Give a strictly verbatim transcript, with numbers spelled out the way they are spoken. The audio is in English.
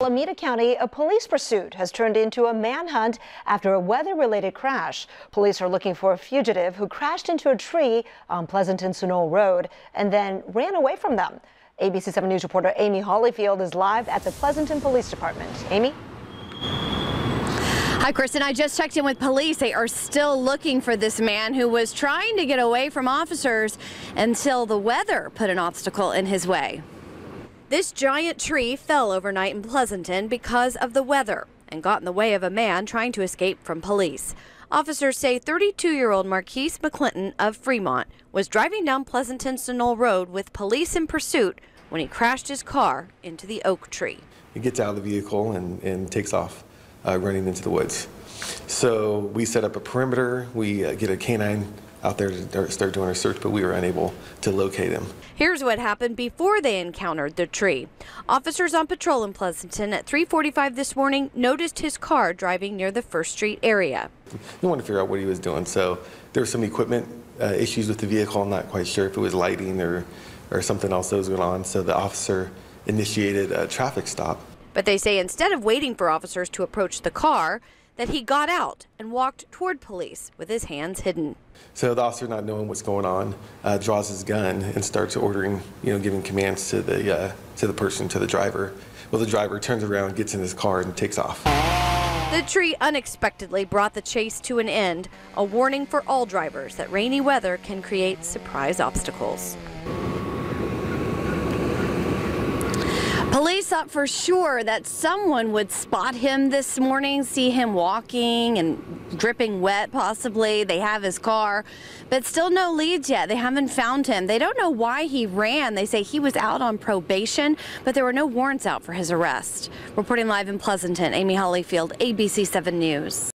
Alameda County, a police pursuit has turned into a manhunt after a weather-related crash. Police are looking for a fugitive who crashed into a tree on Pleasanton-Sunol Road and then ran away from them. A B C seven News reporter Amy Hollyfield is live at the Pleasanton Police Department. Amy? Hi, Kristen. I just checked in with police. They are still looking for this man who was trying to get away from officers until the weather put an obstacle in his way. This giant tree fell overnight in Pleasanton because of the weather and got in the way of a man trying to escape from police. Officers say thirty-two-year-old Marquise McClinton of Fremont was driving down Pleasanton-Sunol Road with police in pursuit when he crashed his car into the oak tree. He gets out of the vehicle and, and takes off, uh, running into the woods. So we set up a perimeter. We uh, get a canine out there to start doing our search, but we were unable to locate him. Here's what happened before they encountered the tree. Officers on patrol in Pleasanton at three forty-five this morning noticed his car driving near the First Street area. We wanted to figure out what he was doing. So there were some equipment uh, issues with the vehicle. I'm not quite sure if it was lighting or, or something else that was going on. So the officer initiated a traffic stop. But they say instead of waiting for officers to approach the car, that he got out and walked toward police with his hands hidden. So the officer, not knowing what's going on, uh, draws his gun and starts ordering, you know, giving commands to the uh, to the person, to the driver. Well, the driver turns around, gets in his car, and takes off. The tree unexpectedly brought the chase to an end, a warning for all drivers that rainy weather can create surprise obstacles. Police thought for sure that someone would spot him this morning, see him walking and dripping wet possibly. They have his car, but still no leads yet. They haven't found him. They don't know why he ran. They say he was out on probation, but there were no warrants out for his arrest. Reporting live in Pleasanton, Amy Hollyfield, A B C seven News.